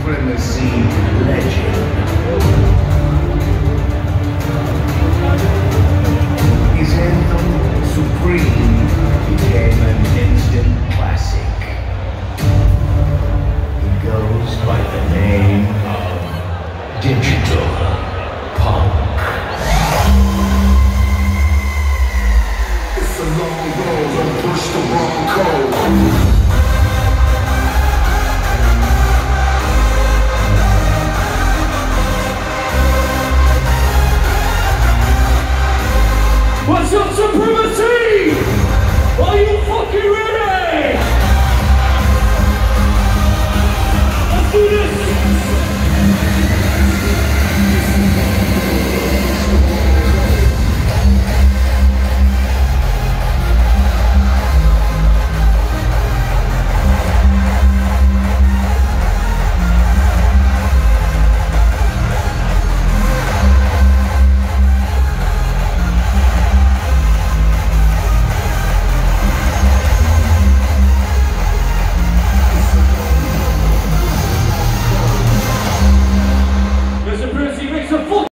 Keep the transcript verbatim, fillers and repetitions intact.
supremacy legend. His anthem, Supreme, became an instant classic. He goes by the name of Digital Punk. It's a long road, don't push the wrong code.